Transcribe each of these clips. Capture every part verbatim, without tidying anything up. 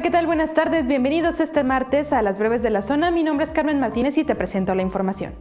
Hola, ¿qué tal? Buenas tardes, bienvenidos este martes a Las Breves de la Zona. Mi nombre es Carmen Martínez y te presento la información.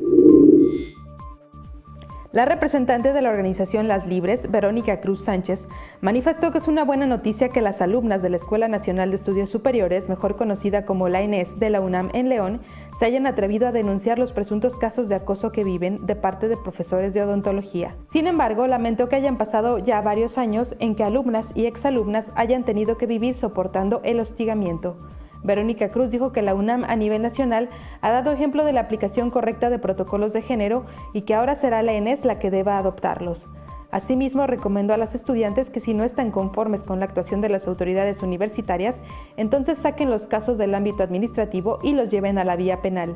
La representante de la organización Las Libres, Verónica Cruz Sánchez, manifestó que es una buena noticia que las alumnas de la Escuela Nacional de Estudios Superiores, mejor conocida como la E N E S de la UNAM en León, se hayan atrevido a denunciar los presuntos casos de acoso que viven de parte de profesores de odontología. Sin embargo, lamentó que hayan pasado ya varios años en que alumnas y exalumnas hayan tenido que vivir soportando el hostigamiento. Verónica Cruz dijo que la UNAM a nivel nacional ha dado ejemplo de la aplicación correcta de protocolos de género y que ahora será la E N E S la que deba adoptarlos. Asimismo, recomendó a las estudiantes que si no están conformes con la actuación de las autoridades universitarias, entonces saquen los casos del ámbito administrativo y los lleven a la vía penal.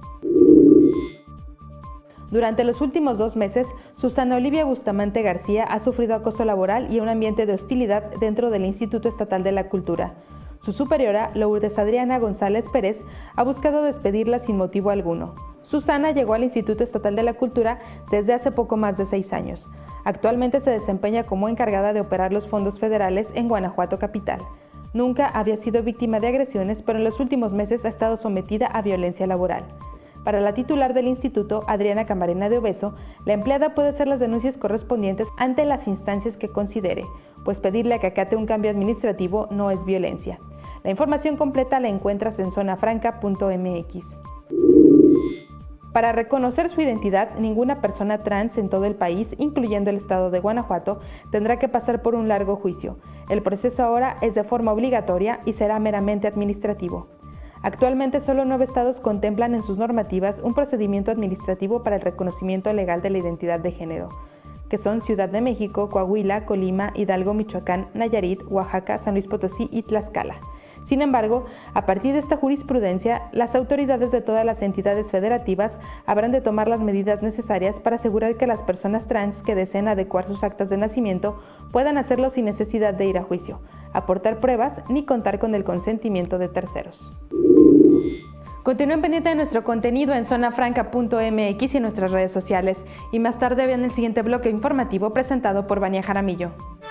Durante los últimos dos meses, Susana Olivia Bustamante García ha sufrido acoso laboral y un ambiente de hostilidad dentro del Instituto Estatal de la Cultura. Su superiora, Lourdes Adriana González Pérez, ha buscado despedirla sin motivo alguno. Susana llegó al Instituto Estatal de la Cultura desde hace poco más de seis años. Actualmente se desempeña como encargada de operar los fondos federales en Guanajuato capital. Nunca había sido víctima de agresiones, pero en los últimos meses ha estado sometida a violencia laboral. Para la titular del instituto, Adriana Camarena de Obeso, la empleada puede hacer las denuncias correspondientes ante las instancias que considere, pues pedirle que acate un cambio administrativo no es violencia. La información completa la encuentras en zona franca punto m x. Para reconocer su identidad, ninguna persona trans en todo el país, incluyendo el estado de Guanajuato, tendrá que pasar por un largo juicio. El proceso ahora es de forma obligatoria y será meramente administrativo. Actualmente solo nueve estados contemplan en sus normativas un procedimiento administrativo para el reconocimiento legal de la identidad de género, que son Ciudad de México, Coahuila, Colima, Hidalgo, Michoacán, Nayarit, Oaxaca, San Luis Potosí y Tlaxcala. Sin embargo, a partir de esta jurisprudencia, las autoridades de todas las entidades federativas habrán de tomar las medidas necesarias para asegurar que las personas trans que deseen adecuar sus actas de nacimiento puedan hacerlo sin necesidad de ir a juicio, aportar pruebas ni contar con el consentimiento de terceros. Continúen pendientes de nuestro contenido en zona franca punto m x y en nuestras redes sociales, y más tarde vean el siguiente bloque informativo presentado por Vania Jaramillo.